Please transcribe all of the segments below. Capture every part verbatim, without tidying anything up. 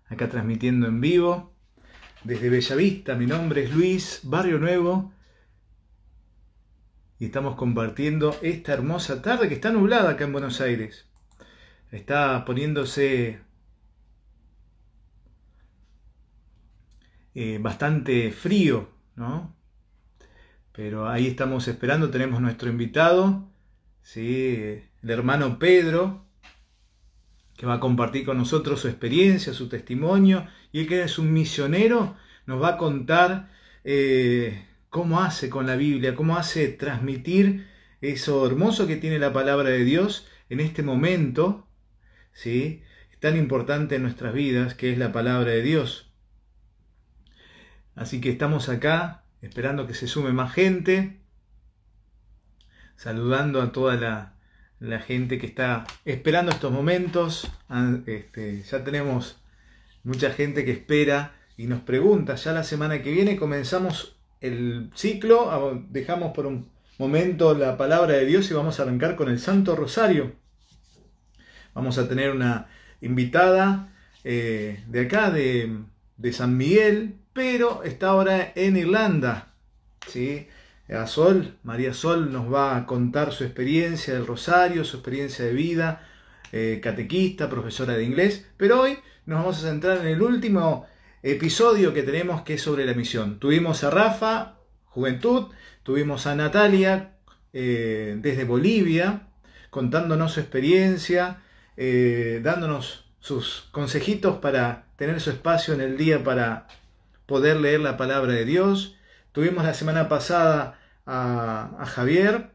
acá transmitiendo en vivo desde Bellavista. Mi nombre es Luis, Barrio Nuevo, y estamos compartiendo esta hermosa tarde que está nublada acá en Buenos Aires. Está poniéndose eh, bastante frío, ¿no? Pero ahí estamos esperando, tenemos nuestro invitado, ¿sí? El hermano Pedro, que va a compartir con nosotros su experiencia, su testimonio, y él, que es un misionero, nos va a contar eh, cómo hace con la Biblia, cómo hace transmitir eso hermoso que tiene la palabra de Dios en este momento, ¿sí? Tan importante en nuestras vidas, que es la palabra de Dios. Así que estamos acá esperando que se sume más gente, saludando a toda la, la gente que está esperando estos momentos. Este, ya tenemos mucha gente que espera y nos pregunta. Ya la semana que viene comenzamos el ciclo, dejamos por un momento la palabra de Dios y vamos a arrancar con el Santo Rosario. Vamos a tener una invitada eh, de acá, de, de San Miguel, pero está ahora en Irlanda, ¿sí? A Sol, María Sol nos va a contar su experiencia del Rosario, su experiencia de vida, eh, catequista, profesora de inglés, pero hoy nos vamos a centrar en el último episodio que tenemos, que es sobre la misión. Tuvimos a Rafa, Juventud, tuvimos a Natalia eh, desde Bolivia, contándonos su experiencia, eh, dándonos sus consejitos para tener su espacio en el día para poder leer la palabra de Dios. Tuvimos la semana pasada a, a Javier,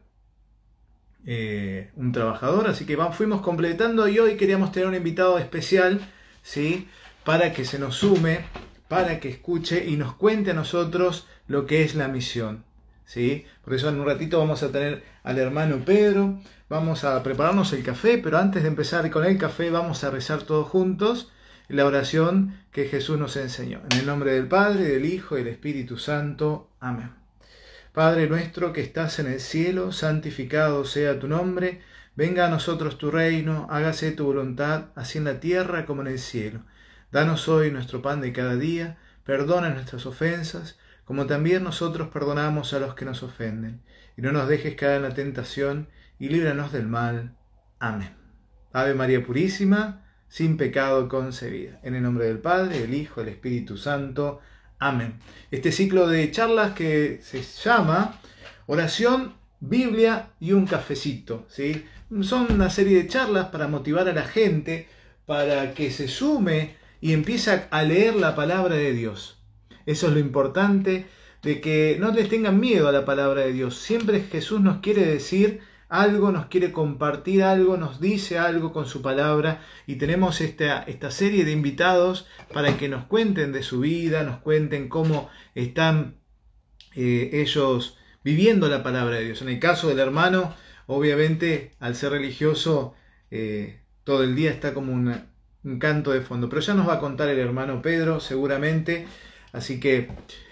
eh, un trabajador, así que vamos, fuimos completando, y hoy queríamos tener un invitado especial, ¿sí? Para que se nos sume, para que escuche y nos cuente a nosotros lo que es la misión, ¿sí? Por eso en un ratito vamos a tener al hermano Pedro, vamos a prepararnos el café, pero antes de empezar con el café vamos a rezar todos juntos la oración que Jesús nos enseñó. En el nombre del Padre, del Hijo y del Espíritu Santo. Amén. Padre nuestro que estás en el cielo, santificado sea tu nombre. Venga a nosotros tu reino, hágase tu voluntad, así en la tierra como en el cielo. Danos hoy nuestro pan de cada día, perdona nuestras ofensas, como también nosotros perdonamos a los que nos ofenden. Y no nos dejes caer en la tentación, y líbranos del mal. Amén. Ave María Purísima, sin pecado concebida. En el nombre del Padre, del Hijo, del Espíritu Santo. Amén. Este ciclo de charlas que se llama Oración, Biblia y un cafecito, ¿sí? Son una serie de charlas para motivar a la gente, para que se sume y empiece a leer la palabra de Dios. Eso es lo importante, de que no les tengan miedo a la palabra de Dios. Siempre Jesús nos quiere decir algo, nos quiere compartir algo, nos dice algo con su palabra, y tenemos esta, esta serie de invitados para que nos cuenten de su vida, nos cuenten cómo están eh, ellos viviendo la palabra de Dios. En el caso del hermano, obviamente, al ser religioso, eh, todo el día está como una, un canto de fondo, pero ya nos va a contar el hermano Pedro seguramente, así que...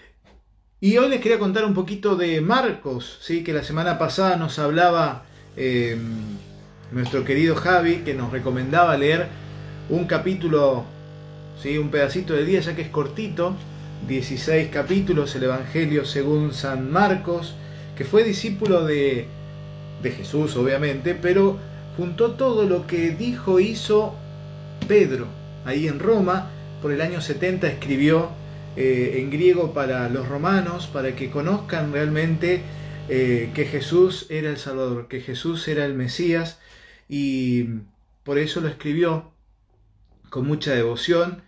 Y hoy les quería contar un poquito de Marcos, ¿sí? Que la semana pasada nos hablaba eh, nuestro querido Javi, que nos recomendaba leer un capítulo, ¿sí? Un pedacito del día, ya que es cortito, dieciséis capítulos, el Evangelio según San Marcos, que fue discípulo de, de Jesús, obviamente, pero juntó todo lo que dijo, hizo Pedro, ahí en Roma. Por el año setenta escribió Eh, en griego para los romanos, para que conozcan realmente eh, que Jesús era el Salvador, que Jesús era el Mesías, y por eso lo escribió con mucha devoción.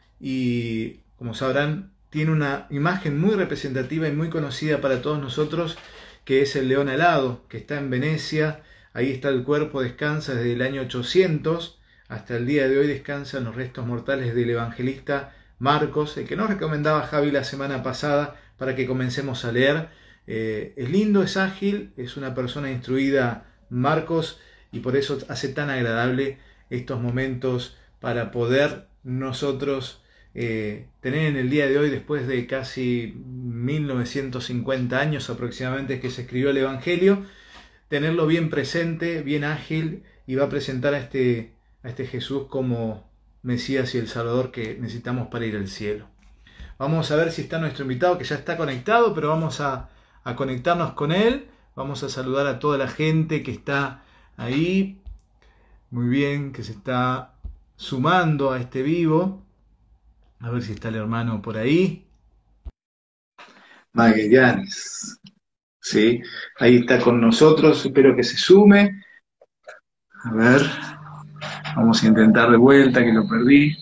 Y como sabrán, tiene una imagen muy representativa y muy conocida para todos nosotros, que es el león alado, que está en Venecia. Ahí está el cuerpo, descansa desde el año ochocientos hasta el día de hoy, descansan los restos mortales del evangelista Marcos, el que nos recomendaba Javi la semana pasada para que comencemos a leer. Eh, es lindo, es ágil, es una persona instruida, Marcos, y por eso hace tan agradable estos momentos para poder nosotros eh, tener en el día de hoy, después de casi mil novecientos cincuenta años aproximadamente que se escribió el Evangelio, tenerlo bien presente, bien ágil, y va a presentar a este, a este Jesús como Mesías y el Salvador que necesitamos para ir al cielo. Vamos a ver si está nuestro invitado, que ya está conectado, pero vamos a, a conectarnos con él. Vamos a saludar a toda la gente que está ahí. Muy bien, que se está sumando a este vivo. A ver si está el hermano por ahí. Magallanes. Sí, ahí está con nosotros. Espero que se sume. A ver. Vamos a intentar de vuelta, que lo perdí.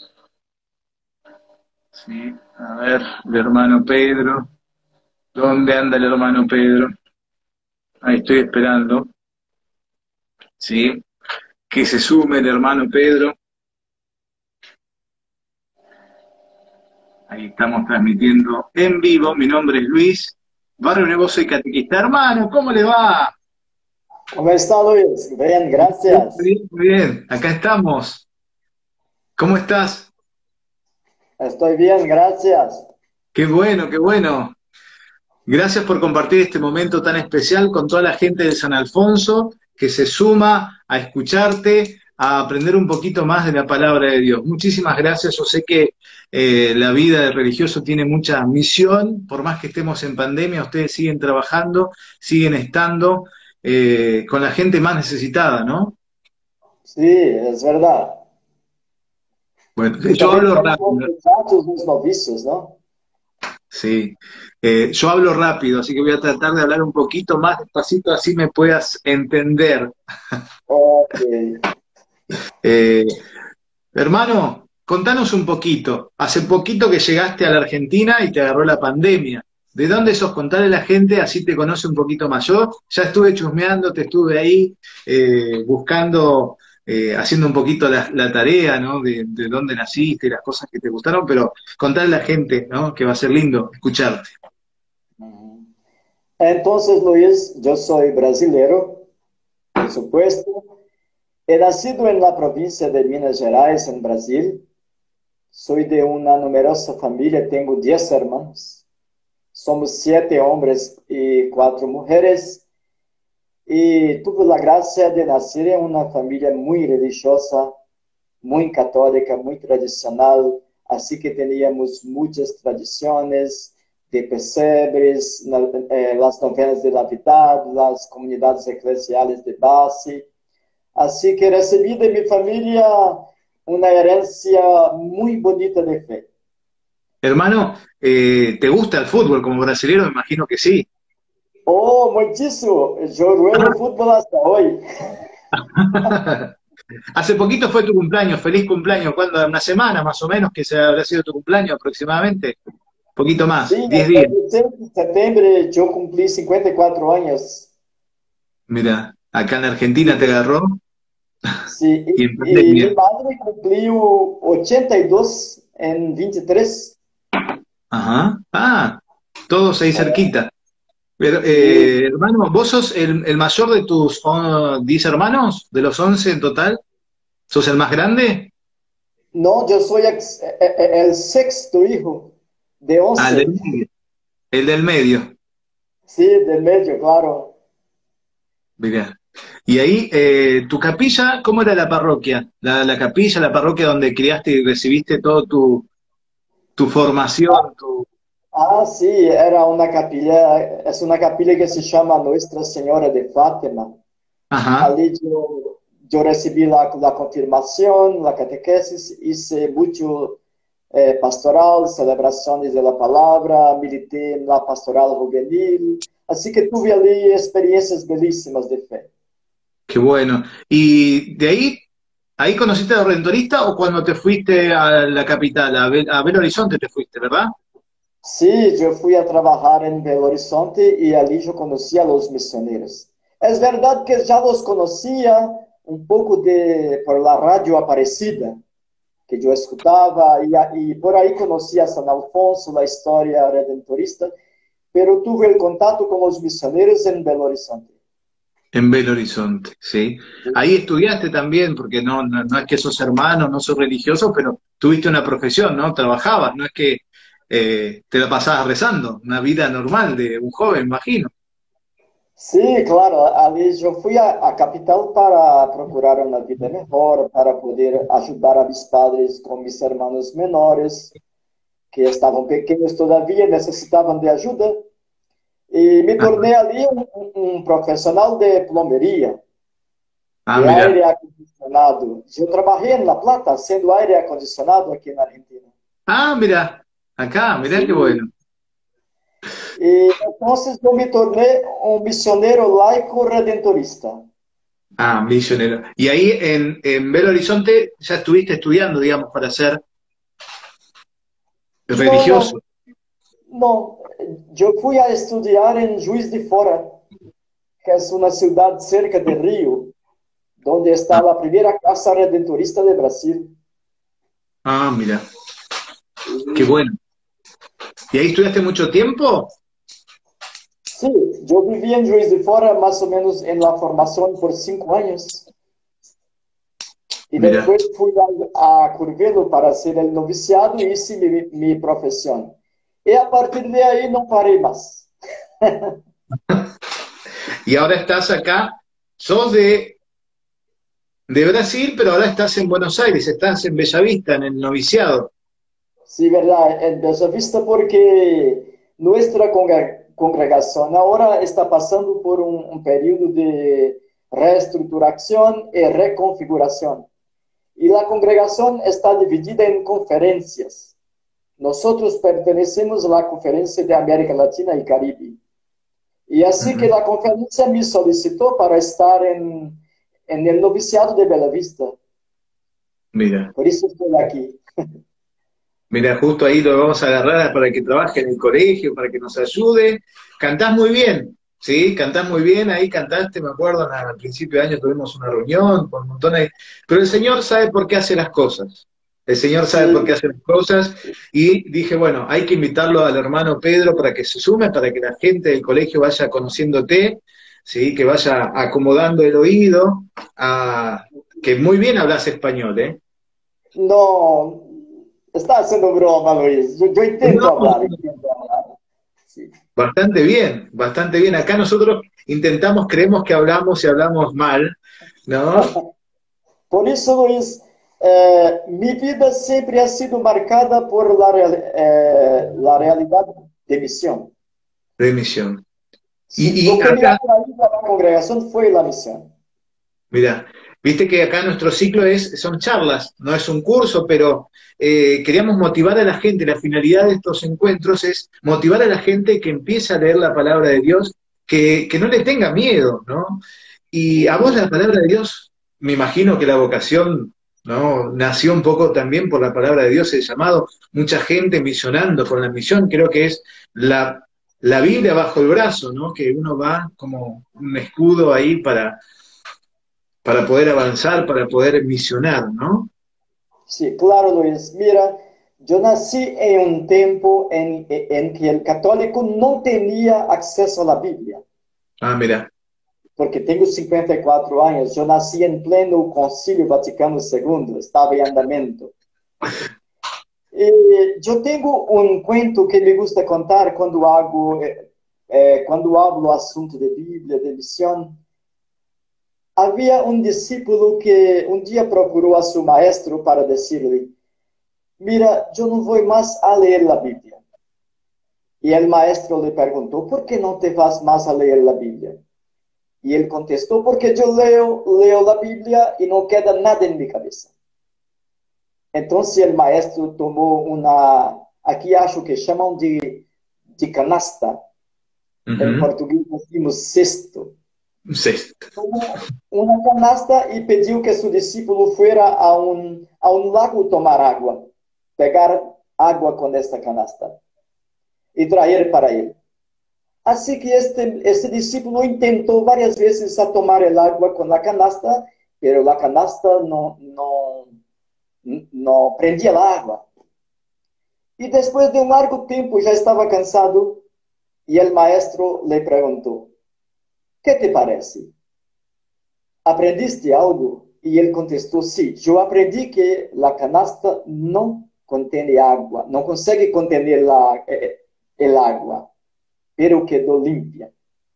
Sí, a ver, el hermano Pedro. ¿Dónde anda el hermano Pedro? Ahí estoy esperando. Sí, que se sume el hermano Pedro. Ahí estamos transmitiendo en vivo. Mi nombre es Luis. Barrio Nuevo, soy catequista. Hermano, ¿cómo le va? ¿Cómo está, Luis? Bien, Muy gracias. bien, muy bien. Acá estamos. ¿Cómo estás? Estoy bien, gracias. Qué bueno, qué bueno. Gracias por compartir este momento tan especial con toda la gente de San Alfonso que se suma a escucharte, a aprender un poquito más de la palabra de Dios. Muchísimas gracias. Yo sé que eh, la vida del religioso tiene mucha misión, por más que estemos en pandemia, ustedes siguen trabajando, siguen estando eh, con la gente más necesitada, ¿no? Sí, es verdad. Bueno, Y yo también hablo con los rápido. muchachos, los novicios, ¿no? Sí, eh, yo hablo rápido, así que voy a tratar de hablar un poquito más despacito, así me puedas entender. Ok. Eh, Hermano, contanos un poquito. Hace poquito que llegaste a la Argentina y te agarró la pandemia. ¿De dónde sos? Contale a la gente, así te conoce un poquito más. Yo ya estuve chusmeando, te estuve ahí eh, buscando, eh, haciendo un poquito la, la tarea, ¿no? De, de dónde naciste, las cosas que te gustaron, pero contale a la gente, ¿no? Que va a ser lindo escucharte. Ujú. Entonces, Luis, yo soy brasilero, por supuesto. He nacido en la provincia de Minas Gerais, en Brasil. Soy de una numerosa familia, tengo diez hermanos. Somos siete hombres y cuatro mujeres. Y tuve la gracia de nacer en una familia muy religiosa, muy católica, muy tradicional, así que teníamos muchas tradiciones de pesebres, na- eh, las novenas de Navidad, las comunidades eclesiales de base. Así que recibí de mi familia una herencia muy bonita de fe. Hermano, eh, ¿te gusta el fútbol como brasilero? Me imagino que sí. Oh, muchísimo. Yo juego fútbol hasta hoy. Hace poquito fue tu cumpleaños, feliz cumpleaños, ¿cuándo? Una semana más o menos que se habrá sido tu cumpleaños aproximadamente, poquito Sí, más, diez el días. veintiséis de septiembre yo cumplí cincuenta y cuatro años. Mira, acá en Argentina te Y, agarró sí, y en y, y mi pandemia. madre cumplió ochenta y dos en veintitrés. Ajá. Ah, todos ahí cerquita. Pero, Sí, eh, hermano, ¿vos sos el, el mayor de tus oh, diez hermanos? ¿De los once en total? ¿Sos el más grande? no, yo soy ex- e- e- el sexto hijo de Ah, el del once. medio. El del medio. Sí, del medio, claro. Mirá. Y ahí, eh, tu capilla, ¿cómo era la parroquia? La, la capilla, la parroquia donde criaste y recibiste todo tu, tu formación, tu... Ah, sí, era una capilla, es una capilla que se llama Nuestra Señora de Fátima. Ajá, Ali yo, yo recibí la, la confirmación, la catequesis, hice mucho eh, pastoral, celebraciones de la palabra, milité en la pastoral juvenil, así que tuve ali experiencias belísimas de fe. qué bueno. ¿Y de ahí, ahí conociste a Redentorista o cuando te fuiste a la capital, a, Bel- a Belo Horizonte te fuiste, ¿verdad? Sí, yo fui a trabajar en Belo Horizonte y allí yo conocí a los misioneros. Es verdad que ya los conocía un poco de, por la radio Aparecida, que yo escuchaba, y, y por ahí conocí a San Alfonso, la historia redentorista, pero tuve el contacto con los misioneros en Belo Horizonte. En Belo Horizonte, sí. Ahí estudiaste también, porque no, no, no es que sos hermano, no sos religioso, pero tuviste una profesión, ¿no? Trabajabas, no es que eh, te la pasabas rezando, una vida normal de un joven, imagino. Sí, claro, ali yo fui a, a capital para procurar una vida mejor, para poder ayudar a mis padres con mis hermanos menores, que estaban pequeños todavía, necesitaban de ayuda. Y me Ajá. torné ali un, un- un profesional de plomería, Ah, de mira. aire acondicionado. Yo trabajé en La Plata haciendo aire acondicionado aquí en Argentina. Ah, mira. Acá, mira qué Sí. bueno. Y entonces yo me torné un misionero laico redentorista. Ah, misionero. Y ahí en, en Belo Horizonte ya estuviste estudiando, digamos, para ser No, no, religioso. no. Yo fui a estudiar en Juiz de Fora, que es una ciudad cerca de Río, donde está Ah, la primera casa redentorista de Brasil. ah, mira. Qué Y bueno. ¿Y ahí estudiaste mucho tiempo? sí, yo viví en Juiz de Fora más o menos en la formación por cinco años. Y Mira. después fui a, a Curvelo para hacer el noviciado y hice mi, mi profesión. Y a partir de ahí no paré más. Y ahora estás acá, sos de, de Brasil, pero ahora estás en Buenos Aires, estás en Bellavista, en el noviciado. Sí, verdad, en Bellavista porque nuestra congre- congregación ahora está pasando por un, un periodo de reestructuración y reconfiguración. Y la congregación está dividida en conferencias. Nosotros pertenecemos a la Conferencia de América Latina y Caribe. Y así que Ujú. la conferencia me solicitó para estar en, en el noviciado de Bellavista. Mira. Por eso estoy aquí. Mira, justo ahí lo vamos a agarrar para que trabaje en el colegio, para que nos ayude. Cantás muy bien, ¿sí? Cantás muy bien, ahí cantaste, me acuerdo, al principio de año tuvimos una reunión con un montón de... Pero el Señor sabe por qué hace las cosas. El Señor sabe por qué Sí, hace las cosas. Y dije, bueno, hay que invitarlo al hermano Pedro para que se sume, para que la gente del colegio vaya conociéndote, ¿sí? Que vaya acomodando el oído, a... que muy bien hablas español, ¿eh? no, está haciendo broma, Luis. Yo, yo intento No, hablar, intento hablar. Sí. bastante bien, bastante bien. Acá nosotros intentamos, creemos que hablamos y hablamos mal, ¿no? Por eso, Luis, eh, mi vida siempre ha sido marcada por la, real- eh, la realidad de misión. De misión. Sí, Y, lo y que me ha acá, traído a la congregación fue la misión. mira, viste que acá nuestro ciclo es, son charlas, no es un curso, pero eh, queríamos motivar a la gente. La finalidad de estos encuentros es motivar a la gente que empiece a leer la palabra de Dios, que, que no le tenga miedo, ¿no? Y a vos Sí. la palabra de Dios, me imagino que la vocación, ¿no? Nació un poco también por la palabra de Dios, el llamado, mucha gente misionando con la misión, creo que es la, la Biblia bajo el brazo, ¿no? Que uno va como un escudo ahí para, para poder avanzar, para poder misionar, ¿no? Sí, claro, Luis. Mira, yo nací en un tiempo en, en que el católico no tenía acceso a la Biblia, Ah, mira, porque tengo cincuenta y cuatro años. Yo nací en pleno Concilio Vaticano segundo, estaba en andamento. Y yo tengo un cuento que me gusta contar cuando hago, eh, eh, cuando hablo asunto de Biblia, de misión. Había un discípulo que un día procuró a su maestro para decirle, mira, yo no voy más a leer la Biblia. Y el maestro le preguntó, ¿por qué no te vas más a leer la Biblia? Y él contestó, porque yo leo, leo la Biblia y no queda nada en mi cabeza. Entonces el maestro tomó una, aquí acho que llaman de, de canasta, en ujú. portugués decimos cesto. Sí. Tomó una canasta y pidió que su discípulo fuera a un, a un lago tomar agua, pegar agua con esta canasta y traer para él. Así que este, este discípulo intentó varias veces a tomar el agua con la canasta, pero la canasta no, no, no prendía el agua. Y después de un largo tiempo ya estaba cansado y el maestro le preguntó, ¿qué te parece? ¿Aprendiste algo? Y él contestó, sí, yo aprendí que la canasta no contiene agua, no consegue contener la, eh, el agua, pero quedó limpia.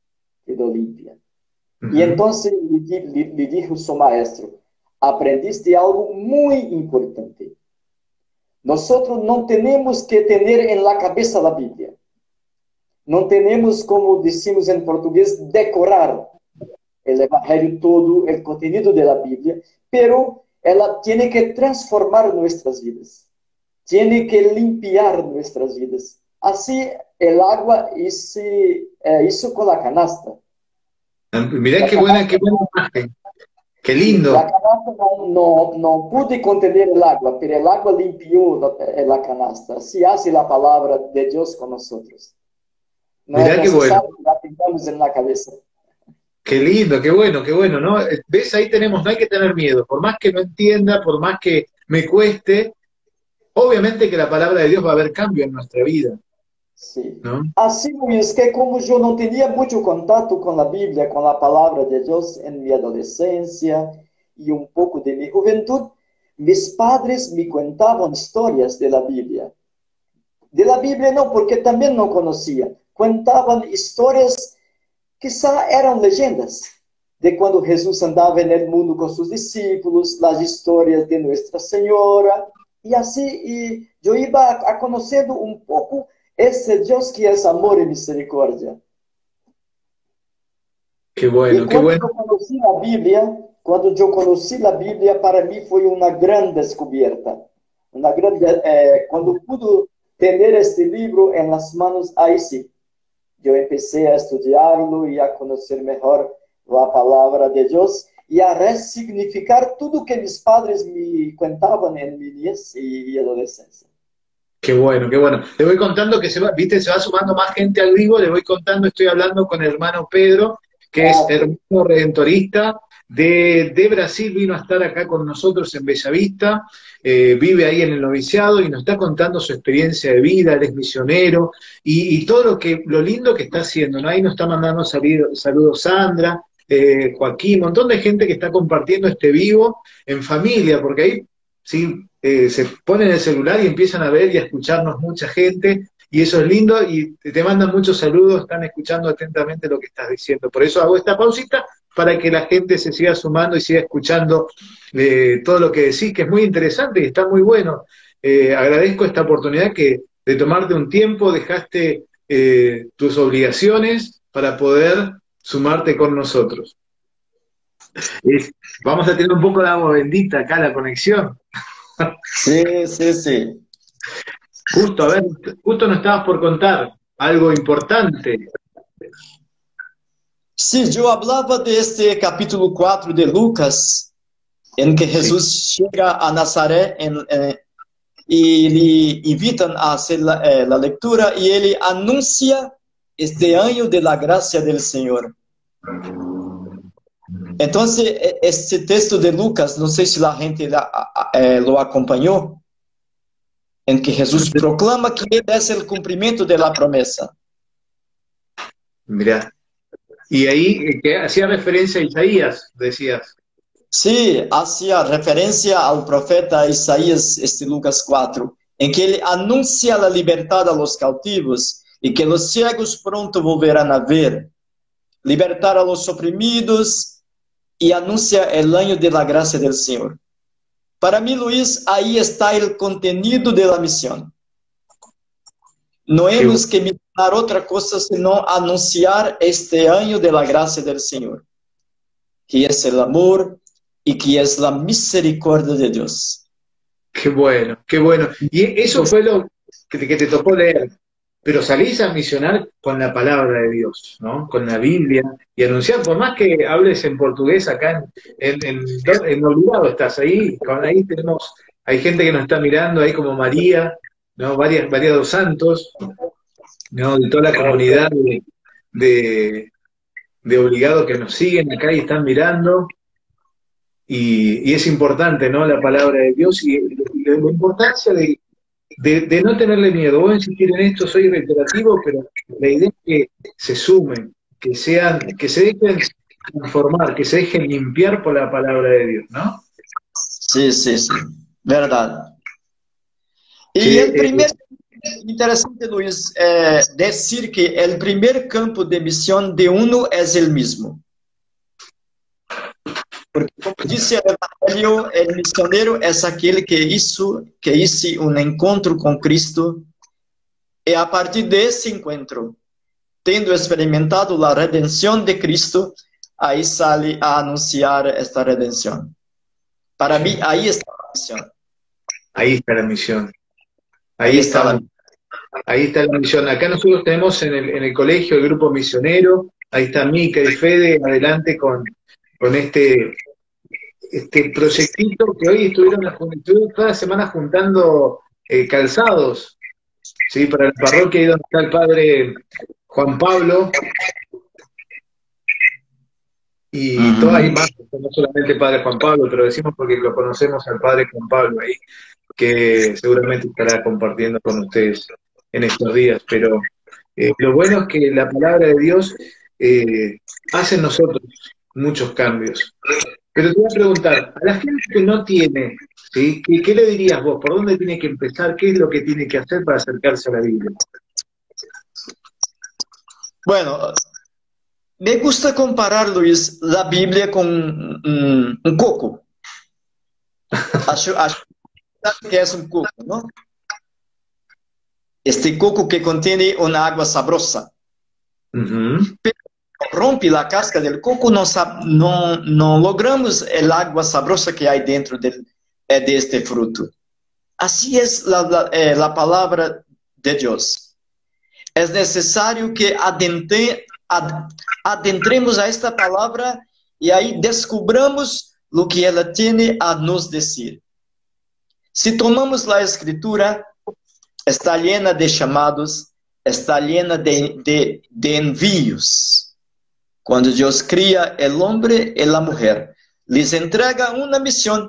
quedó limpia. Uh Y -huh. entonces le, le, le dijo su maestro, aprendiste algo muy importante. Nosotros no tenemos que tener en la cabeza la Biblia. No tenemos, como decimos en portugués, decorar el Evangelio todo, el contenido de la Biblia, pero ella tiene que transformar nuestras vidas. Tiene que limpiar nuestras vidas. Así el agua hizo, eh, hizo con la canasta. Mirá La qué canasta, buena, qué buena imagen. Qué la lindo. canasta no, no, no pude contener el agua, pero el agua limpió la, la canasta. Así hace la palabra de Dios con nosotros. No es Mirá qué bueno. necesario que la tengamos en la cabeza. Qué lindo, qué bueno, qué bueno, ¿no? ¿Ves? Ahí tenemos, no hay que tener miedo. Por más que no entienda, por más que me cueste, obviamente que la palabra de Dios va a haber cambio en nuestra vida, Sí. ¿no? Así es que como yo no tenía mucho contacto con la Biblia, con la palabra de Dios en mi adolescencia y un poco de mi juventud, mis padres me contaban historias de la Biblia. De la Biblia no, porque también no conocía. Contaban historias, quizá eran leyendas, de cuando Jesús andaba en el mundo con sus discípulos, las historias de Nuestra Señora, y así y yo iba a, a conociendo un poco ese Dios que es amor y misericordia. Qué Y bueno, qué cuando bueno. yo conocí la Biblia, cuando yo conocí la Biblia, para mí fue una gran descubierta. Una gran, eh, cuando pude tener este libro en las manos, ahí sí, yo empecé a estudiarlo y a conocer mejor la palabra de Dios y a resignificar todo que mis padres me contaban en mi niñez y adolescencia. Qué bueno, qué bueno. Le voy contando que se va, viste, se va sumando más gente al vivo, le voy contando, estoy hablando con el hermano Pedro, que es Ah, hermano redentorista de, de Brasil, vino a estar acá con nosotros en Bellavista, eh, vive ahí en el noviciado y nos está contando su experiencia de vida, él es misionero, y, y todo lo que, lo lindo que está haciendo, ¿no? Ahí nos está mandando saludos, saludos Sandra, eh, Joaquín, un montón de gente que está compartiendo este vivo en familia, porque ahí sí, eh, se ponen el celular y empiezan a ver y a escucharnos mucha gente, y eso es lindo, y te mandan muchos saludos, están escuchando atentamente lo que estás diciendo. Por eso hago esta pausita, para que la gente se siga sumando y siga escuchando eh, todo lo que decís, que es muy interesante y está muy bueno. Eh, agradezco esta oportunidad que de tomarte un tiempo, dejaste eh, tus obligaciones para poder sumarte con nosotros. Es, vamos a tener un poco de agua bendita acá, la conexión. sí, sí, sí. Justo, a ver, justo nos estabas por contar algo importante. Sí, yo hablaba de este capítulo cuatro de Lucas, en que Jesús sí. llega a Nazaret en, eh, y le invitan a hacer la, eh, la lectura y él anuncia este año de la gracia del Señor. Entonces, este texto de Lucas, no sé si la gente la, eh, lo acompañó, en que Jesús proclama que Él es el cumplimiento de la promesa. Mirá, y ahí que hacía referencia a Isaías, decías. Sí, hacía referencia al profeta Isaías, este Lucas cuatro, en que él anuncia la libertad a los cautivos y que los ciegos pronto volverán a ver, libertar a los oprimidos y anuncia el año de la gracia del Señor. Para mí, Luis, ahí está el contenido de la misión. No hemos que mirar otra cosa sino anunciar este año de la gracia del Señor, que es el amor y que es la misericordia de Dios. Qué bueno, qué bueno. Y eso fue lo que te, que te tocó leer. Pero salís a misionar con la palabra de Dios, ¿no? Con la Biblia, y anunciar, por más que hables en portugués acá en, en, en, en Olvidado estás ahí, con, ahí tenemos, hay gente que nos está mirando, ahí como María, ¿no? Varias, varias dos santos, ¿no? De toda la comunidad de, de, de Obligado que nos siguen acá y están mirando, y, y es importante, ¿no? La palabra de Dios y, y la importancia de De, de no tenerle miedo. Voy a insistir en esto, soy reiterativo, pero la idea es que se sumen, que sean, que se dejen transformar, que se dejen limpiar por la palabra de Dios, ¿no? Sí, sí, sí, verdad. Y Que, el primer, eh, interesante, Luis, eh, decir que el primer campo de misión de uno es el mismo. Porque, como dice el Evangelio, el misionero es aquel que hizo, que hizo un encuentro con Cristo y a partir de ese encuentro, tendo experimentado la redención de Cristo, ahí sale a anunciar esta redención. Para mí, ahí está la misión. Ahí está la misión. Ahí, Ahí está, está la... ahí está la misión. Acá nosotros tenemos en el, en el colegio el grupo misionero. Ahí está Mica y Fede adelante con, con este, este proyectito que hoy estuvieron, estuvieron toda la semana juntando eh, calzados, ¿sí? Para la parroquia, ahí donde está el padre Juan Pablo. Y uh-huh. Todas hay más, no solamente el padre Juan Pablo, pero decimos porque lo conocemos al padre Juan Pablo ahí, que seguramente estará compartiendo con ustedes en estos días. Pero eh, lo bueno es que la palabra de Dios eh, hace en nosotros muchos cambios. Pero te voy a preguntar, a la gente que no tiene, ¿sí? ¿Qué, qué le dirías vos? ¿Por dónde tiene que empezar? ¿Qué es lo que tiene que hacer para acercarse a la Biblia? Bueno, me gusta comparar, Luis, la Biblia con un, un coco. Acho, acho que es un coco, ¿no? Este coco que contiene una agua sabrosa. Uh-huh. Pero rompe la casca del coco, no, no, no logramos el agua sabrosa que hay dentro de, de este fruto. Así es la, la, eh, la palabra de Dios. Es necesario que adentre, ad, adentremos a esta palabra y ahí descubramos lo que ella tiene a nos decir. Si tomamos la escritura, está llena de llamados, está llena de, de, de envíos. Cuando Dios cría el hombre y la mujer, les entrega una misión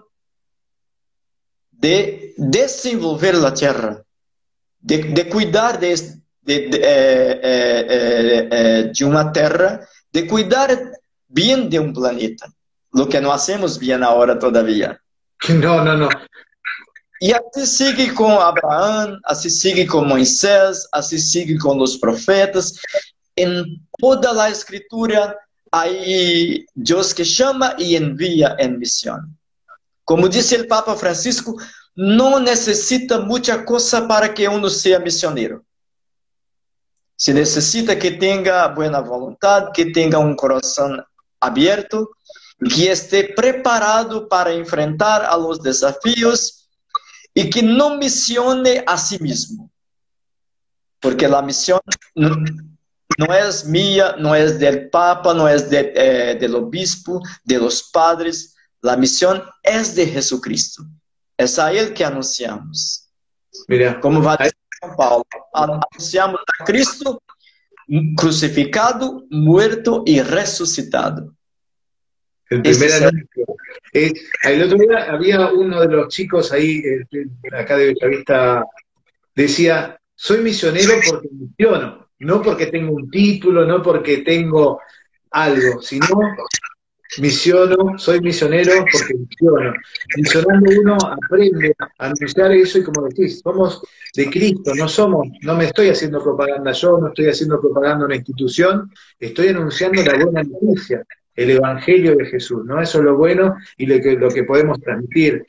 de desenvolver la tierra, de, de cuidar de, de, de, eh, eh, eh, de una tierra, de cuidar bien de un planeta, lo que no hacemos bien ahora todavía. No, no, no. Y así sigue con Abraham, así sigue con Moisés, así sigue con los profetas. En toda la escritura hay Dios que llama y envía en misión. Como dice el Papa Francisco, no necesita mucha cosa para que uno sea misionero. Se necesita que tenga buena voluntad, que tenga un corazón abierto, que esté preparado para enfrentar a los desafíos y que no misione a sí mismo. Porque la misión no, no es mía, no es del Papa, no es de, eh, del obispo, de los padres. La misión es de Jesucristo. Es a Él que anunciamos. Mira, como va a decir San Paulo, anunciamos a Cristo crucificado, muerto y resucitado. El primer anuncio. Eh, el otro día había uno de los chicos ahí, eh, acá de Bellavista, decía, soy misionero porque misiono, no porque tengo un título, no porque tengo algo, sino misiono, soy misionero porque misiono. Misionando uno aprende a anunciar eso y, como decís, somos de Cristo, no somos, no me estoy haciendo propaganda yo, no estoy haciendo propaganda una institución, estoy anunciando la buena noticia, el Evangelio de Jesús, ¿no? Eso es lo bueno y lo que, lo que podemos transmitir.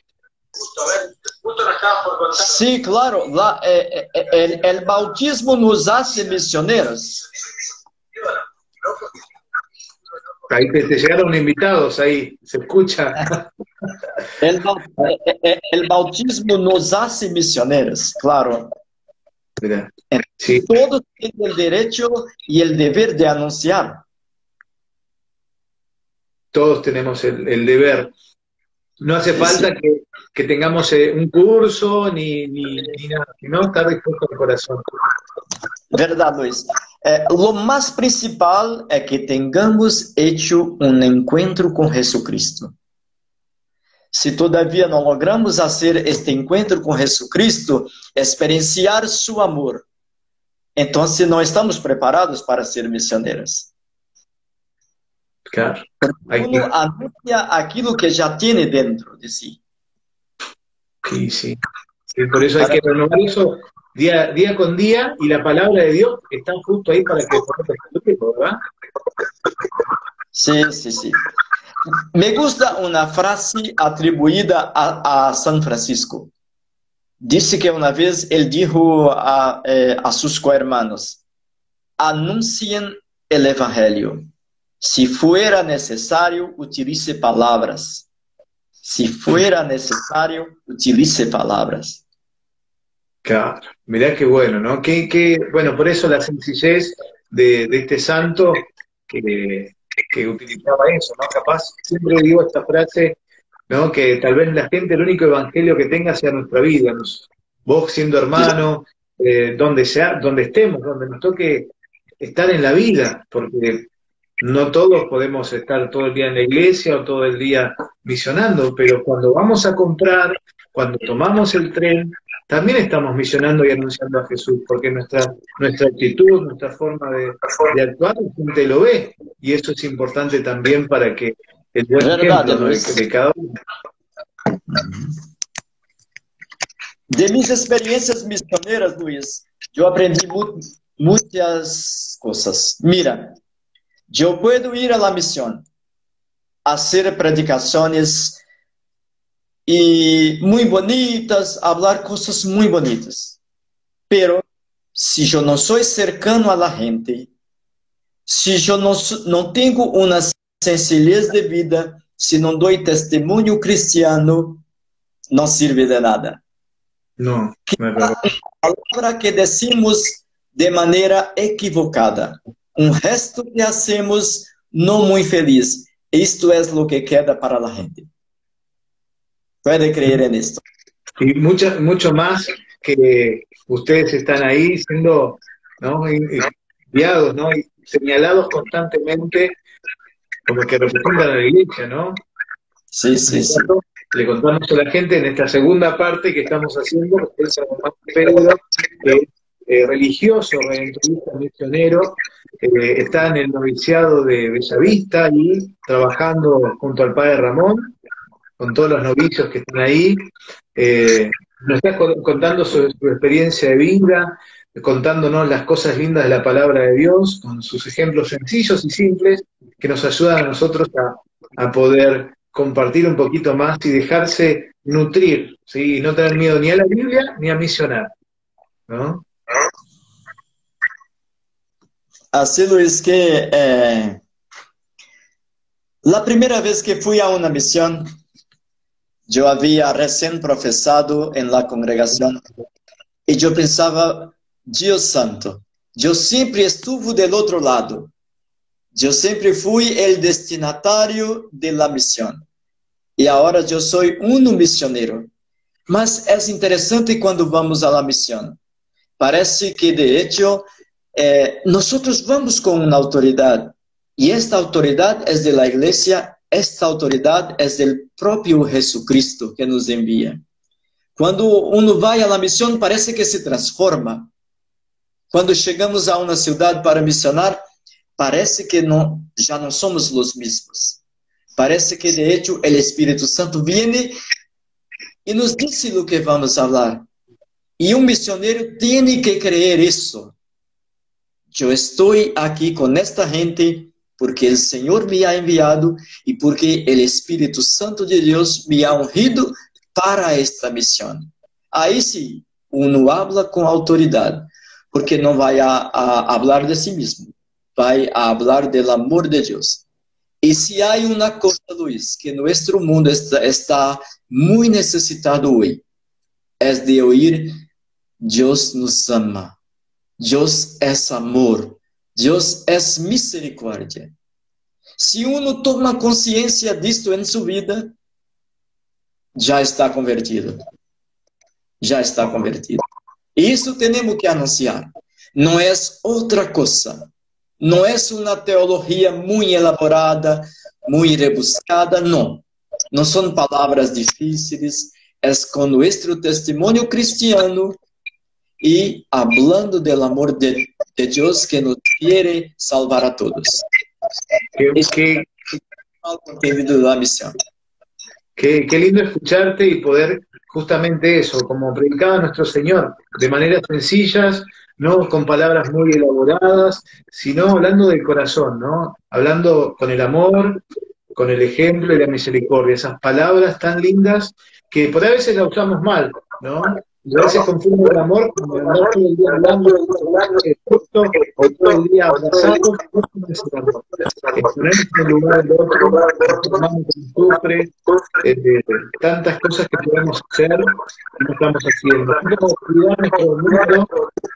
Sí, claro, la, eh, eh, el, el bautismo nos hace misioneros. Ahí te, te llegaron invitados, ahí se escucha. El, el bautismo nos hace misioneros, claro. Mira, sí. Todos tienen el derecho y el deber de anunciar. Todos tenemos el, el deber. No hace falta sí. que, que tengamos eh, un curso ni, ni, ni nada, sino estar dispuesto al corazón. Verdad, Luis. Eh, lo más principal es que tengamos hecho un encuentro con Jesucristo. Si todavía no logramos hacer este encuentro con Jesucristo, experienciar su amor, entonces no estamos preparados para ser misioneros. Claro. Porque uno anuncia aquello que ya tiene dentro de sí. Sí, sí. Sí, por eso hay que renovar eso día, día con día, y la palabra de Dios está justo ahí para que podamos estudiarlo, ¿verdad? Sí, sí, sí. Me gusta una frase atribuida a, a San Francisco. Dice que una vez él dijo a, eh, a sus cohermanos: anuncien el Evangelio. Si fuera necesario, utilice palabras. Si fuera necesario, utilice palabras. Claro, mirá qué bueno, ¿no? Qué, qué, bueno, por eso la sencillez de, de este santo que, que utilizaba eso, ¿no? Capaz, siempre digo esta frase, ¿no? Que tal vez la gente, el único evangelio que tenga sea nuestra vida. Nos- vos siendo hermano, eh, donde sea, donde estemos, donde nos toque estar en la vida, porque no todos podemos estar todo el día en la iglesia o todo el día misionando, pero cuando vamos a comprar, cuando tomamos el tren, también estamos misionando y anunciando a Jesús, porque nuestra, nuestra actitud, nuestra forma de, de actuar, la gente lo ve, y eso es importante también para que el buen Verdad, ejemplo, ¿no?, de, Luis. de cada uno. De mis experiencias misioneras, Luis, yo aprendí mu muchas cosas. Mira, yo puedo ir a la misión, hacer predicaciones y muy bonitas, hablar cosas muy bonitas. Pero si yo no soy cercano a la gente, si yo no, no tengo una sencillez de vida, si no doy testimonio cristiano, no sirve de nada. No, no es verdad. Palabra que decimos de manera equivocada, un gesto que hacemos no muy feliz. Esto es lo que queda para la gente. Puede creer en esto. Y mucha, mucho más que ustedes están ahí siendo, ¿no?, enviados, ¿no?, y señalados constantemente como que representan a la iglesia, ¿no? Sí, sí, sí. Le contamos a la gente en esta segunda parte que estamos haciendo, que es San Juan Pedro, que es eh, religioso, redentorista, misionero, eh, está en el noviciado de Bellavista y trabajando junto al padre Ramón, con todos los novicios que están ahí. Eh, nos está contando su, su experiencia de vida, contándonos las cosas lindas de la palabra de Dios, con sus ejemplos sencillos y simples que nos ayudan a nosotros a, a poder compartir un poquito más y dejarse nutrir, ¿sí? Y no tener miedo ni a la Biblia ni a misionar, ¿no? Así, Luis, que eh, la primera vez que fui a una misión, yo había recién profesado en la congregación y yo pensaba: Dios santo, yo siempre estuve del otro lado. Yo siempre fui el destinatario de la misión. Y ahora yo soy un misionero. Mas es interesante cuando vamos a la misión. Parece que, de hecho, eh, nosotros vamos con una autoridad. Y esta autoridad es de la iglesia, esta autoridad es del propio Jesucristo que nos envía. Cuando uno va a la misión, parece que se transforma. Cuando llegamos a una ciudad para misionar, parece que no, ya no somos los mismos. Parece que, de hecho, el Espíritu Santo viene y nos dice lo que vamos a hablar. Y un misionero tiene que creer eso. Yo estoy aquí con esta gente porque el Señor me ha enviado y porque el Espíritu Santo de Dios me ha ungido para esta misión. Ahí sí, uno habla con autoridad, porque no va a, a hablar de sí mismo, va a hablar del amor de Dios. Y si hay una cosa, Luis, que nuestro mundo está, está muy necesitado hoy, es de oír: Dios nos ama, Dios es amor, Dios es misericordia. Si uno toma conciencia de esto en su vida, ya está convertido. Ya está convertido. Y eso tenemos que anunciar. No es otra cosa. No es una teología muy elaborada, muy rebuscada, no. No son palabras difíciles, es con nuestro testimonio cristiano y hablando del amor de, de Dios que nos quiere salvar a todos. Qué, Es qué, el contenido de la misión. qué, qué lindo escucharte y poder justamente eso, como predicaba nuestro Señor, de maneras sencillas, no con palabras muy elaboradas, sino hablando del corazón, ¿no? Hablando con el amor, con el ejemplo y la misericordia, esas palabras tan lindas que por a veces las usamos mal, ¿no? Y a veces confundo el amor con andar todo el día hablando de justo o todo el día abrazado, no es el amor. Eh, ponernos en el lugar del otro, nuestro hermano que sufre, eh, tantas cosas que podemos hacer y no estamos haciendo. Nosotros cuidar nuestro mundo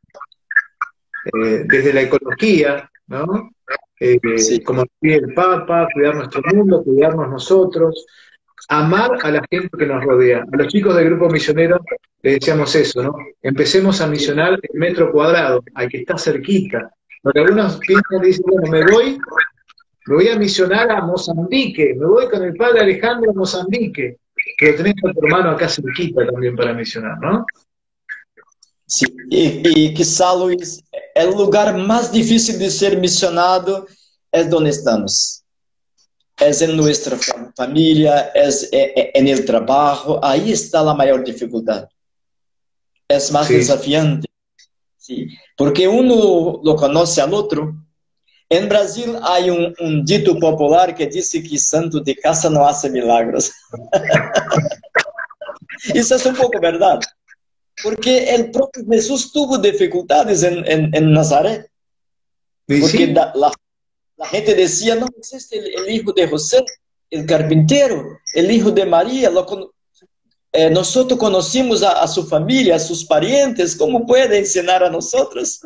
eh, desde la ecología, ¿no? Eh, Sí. como decía el Papa, cuidar nuestro mundo, cuidarnos nosotros, amar a la gente que nos rodea. A los chicos del grupo misionero les decíamos eso, ¿no? Empecemos a misionar el metro cuadrado, al que está cerquita. Porque algunos piensan y dicen, bueno, me voy, me voy a misionar a Mozambique, me voy con el padre Alejandro a Mozambique, pero tenés a tu hermano acá cerquita también para misionar, ¿no? Sí, y, y quizá, Luis, el lugar más difícil de ser misionado es donde estamos. Es en nuestra familia, es en el trabajo, ahí está la mayor dificultad. Es más Sí. desafiante, sí, porque uno lo conoce al otro. En Brasil hay un, un dito popular que dice que santo de casa no hace milagros. Eso es un poco verdad. Porque el propio Jesús tuvo dificultades en, en, en Nazaret. ¿Y Porque sí? la, la, la gente decía, no, es este el, el hijo de José, el carpintero, el hijo de María. Lo, eh, nosotros conocimos a, a su familia, a sus parientes, ¿cómo puede enseñar a nosotros?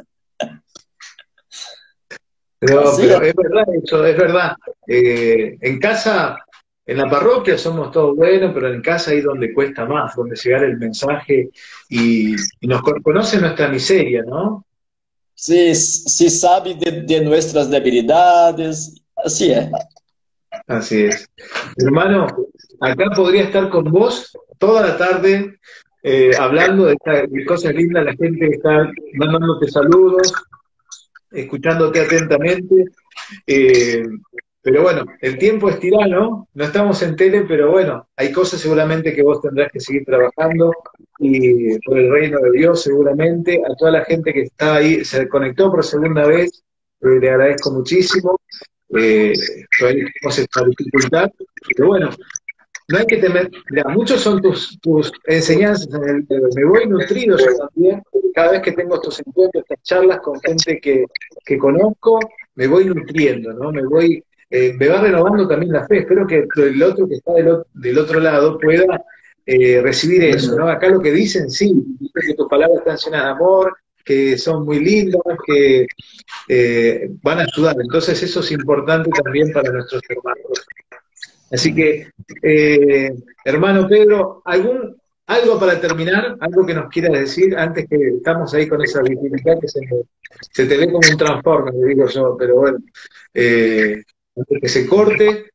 Pero, Así pero es. es verdad eso, es verdad. Eh, en casa, en la parroquia somos todos buenos, pero en casa ahí donde cuesta más, donde llegar el mensaje y, y nos con- conoce nuestra miseria, ¿no? Sí, sí sabe de, de nuestras debilidades, así es. Así es. Hermano, acá podría estar con vos toda la tarde eh, hablando de, esta- de cosas lindas, la gente está mandándote saludos, escuchándote atentamente. Eh, pero bueno, el tiempo es tirano, no estamos en tele, pero bueno, hay cosas seguramente que vos tendrás que seguir trabajando y por el reino de Dios seguramente. A toda la gente que está ahí, se conectó por segunda vez, eh, le agradezco muchísimo. Eh, todavía tenemos esta dificultad, pero bueno, no hay que temer, mira, muchos son tus, tus enseñanzas en el dedo. Me voy nutrido yo también, cada vez que tengo estos encuentros, estas charlas con gente que, que conozco, me voy nutriendo, ¿no? Me voy, eh, me va renovando también la fe. Espero que el otro que está del, o- del otro lado pueda eh, recibir eso, ¿no? Acá lo que dicen, sí, dicen que tus palabras están llenas de amor, que son muy lindas, que eh, van a ayudar. Entonces eso es importante también para nuestros hermanos. Así que, eh, hermano Pedro, ¿algún, algo para terminar? ¿Algo que nos quieras decir antes que estamos ahí con esa dificultad que se, me- se te ve como un transforme, le digo yo, pero bueno, eh, antes que se corte?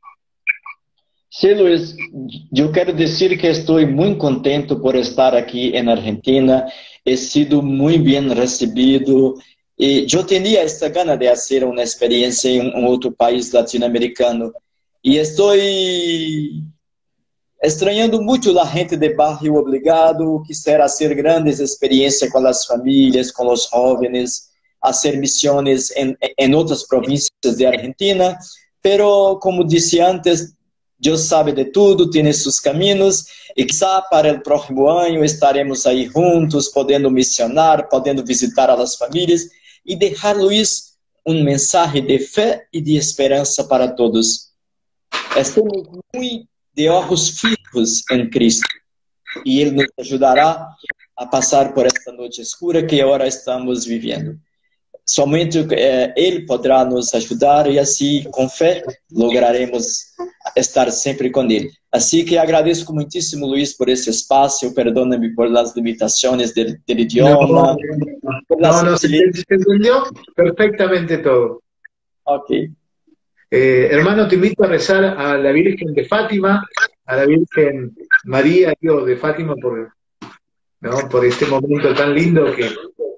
Sí, Luis, yo quiero decir que estoy muy contento por estar aquí en Argentina. He sido muy bien recibido y yo tenía esta gana de hacer una experiencia en un otro país latinoamericano. Y estoy extrañando mucho la gente de Barrio Obligado. Quisiera hacer grandes experiencias con las familias, con los jóvenes, hacer misiones en, en otras provincias de Argentina. Pero, como dije antes, Dios sabe de tudo, tiene sus caminos, e quizá para o próximo ano estaremos aí juntos, podendo missionar, podendo visitar as famílias e deixar, Luiz, um mensagem de fé e de esperança para todos. Estamos muito de olhos fijos em Cristo e Ele nos ajudará a passar por esta noite escura que agora estamos vivendo. Somente eh, Ele poderá nos ajudar e assim, com fé, lograremos estar sempre com Ele. Assim que agradeço muitíssimo, Luiz, por esse espaço. Perdona-me por as limitações do, do No, idioma, por la no, no, se, sencillez. se entendió perfectamente todo. Ok. Eh, hermano, te invito a rezar a la Virgen de Fátima, a la Virgen María, Dios de Fátima, por, ¿no? por este momento tan lindo que,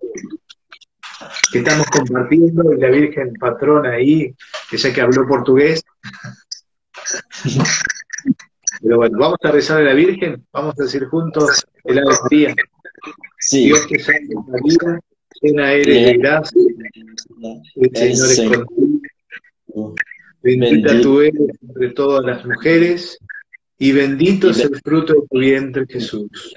que estamos compartiendo, y la Virgen patrona ahí, que ya que habló portugués. Pero bueno, vamos a rezar a la Virgen, vamos a decir juntos el Ave María. Sí. Dios te salve María, llena eres de gracia, el Señor es contigo. Bendita tú eres entre todas las mujeres, y bendito es el fruto de tu vientre, Jesús.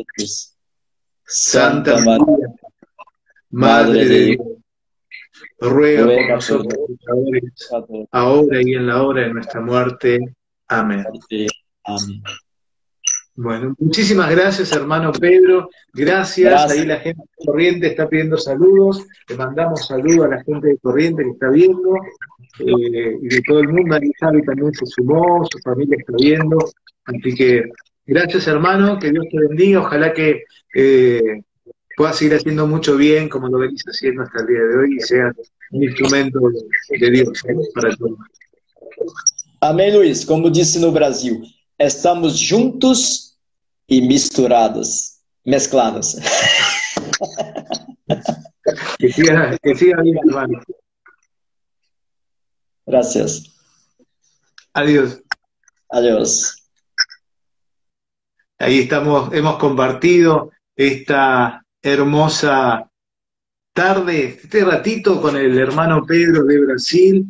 Santa María, Madre de Dios, ruega por nosotros pecadores, ahora y en la hora de nuestra muerte. Amén. Amén. Bueno, muchísimas gracias, hermano Pedro. Gracias. Gracias. Ahí la gente de Corrientes está pidiendo saludos. Le mandamos saludos a la gente de Corrientes que está viendo. Eh, y de todo el mundo. Ahí Javi también se sumó, su familia está viendo. Así que gracias, hermano. Que Dios te bendiga. Ojalá que eh, puedas seguir haciendo mucho bien como lo venís haciendo hasta el día de hoy y seas un instrumento de Dios, ¿eh? Para todos. Amém, Luiz. Como disse no Brasil, estamos juntos e misturados, mesclados. Que siga, que siga bien, hermano. Gracias. Adiós. Adiós. Ahí estamos, hemos compartido esta hermosa tarde, este ratito con el hermano Pedro de Brasil,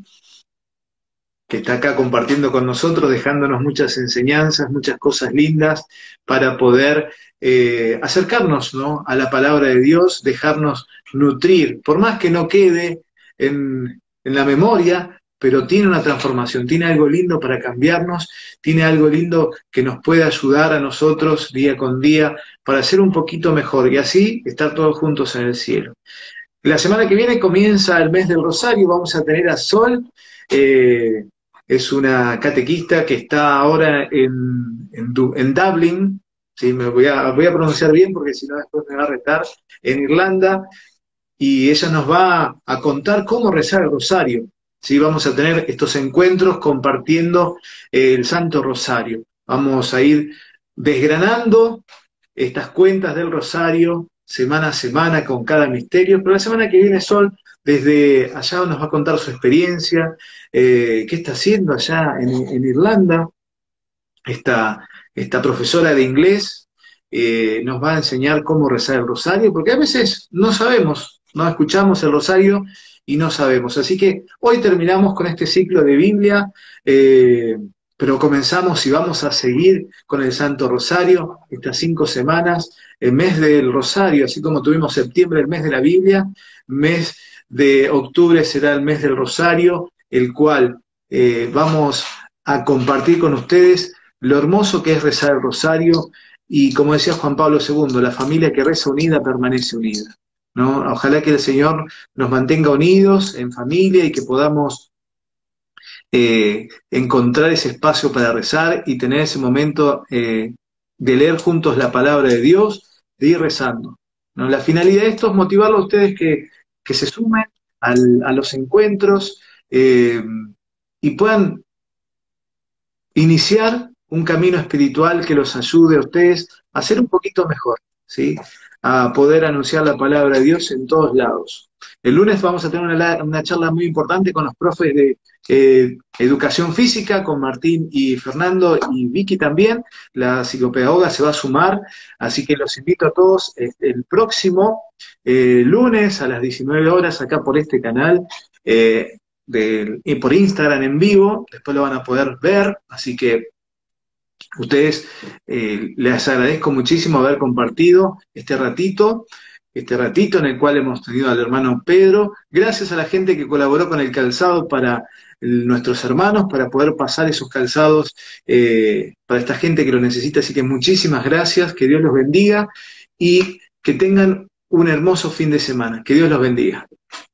que está acá compartiendo con nosotros, dejándonos muchas enseñanzas, muchas cosas lindas para poder eh, acercarnos, ¿no?, a la palabra de Dios, dejarnos nutrir, por más que no quede en, en la memoria, pero tiene una transformación, tiene algo lindo para cambiarnos, tiene algo lindo que nos puede ayudar a nosotros día con día para ser un poquito mejor y así estar todos juntos en el cielo. La semana que viene comienza el mes del Rosario, vamos a tener a Sol, eh, es una catequista que está ahora en, en, en Dublin, ¿sí? Me voy a, voy a pronunciar bien porque si no después me va a retar, en Irlanda, y ella nos va a contar cómo rezar el Rosario. ¿Sí? Vamos a tener estos encuentros compartiendo eh, el Santo Rosario. Vamos a ir desgranando estas cuentas del Rosario semana a semana con cada misterio, pero la semana que viene Sol desde allá nos va a contar su experiencia, eh, qué está haciendo allá en, en Irlanda. Esta, esta profesora de inglés eh, nos va a enseñar cómo rezar el Rosario, porque a veces no sabemos, no escuchamos el Rosario y no sabemos. Así que hoy terminamos con este ciclo de Biblia, eh, pero comenzamos y vamos a seguir con el Santo Rosario estas cinco semanas, el mes del Rosario, así como tuvimos septiembre, el mes de la Biblia, mes de octubre será el mes del Rosario, el cual eh, vamos a compartir con ustedes lo hermoso que es rezar el Rosario, y como decía Juan Pablo segundo, la familia que reza unida permanece unida, ¿no? Ojalá que el Señor nos mantenga unidos en familia y que podamos eh, encontrar ese espacio para rezar y tener ese momento eh, de leer juntos la palabra de Dios, de ir rezando, ¿no? La finalidad de esto es motivarlo a ustedes que, que se sumen al, a los encuentros eh, y puedan iniciar un camino espiritual que los ayude a ustedes a ser un poquito mejor, ¿sí? A poder anunciar la palabra de Dios en todos lados. El lunes vamos a tener una, una charla muy importante con los profes de eh, educación física, con Martín y Fernando y Vicky también. La psicopedagoga se va a sumar, así que los invito a todos eh, el próximo eh, lunes a las diecinueve horas acá por este canal, eh, de, y por Instagram en vivo, después lo van a poder ver, así que ustedes, eh, les agradezco muchísimo haber compartido este ratito, este ratito en el cual hemos tenido al hermano Pedro, gracias a la gente que colaboró con el calzado para el, nuestros hermanos, para poder pasar esos calzados eh, para esta gente que lo necesita, así que muchísimas gracias, que Dios los bendiga y que tengan un hermoso fin de semana, que Dios los bendiga.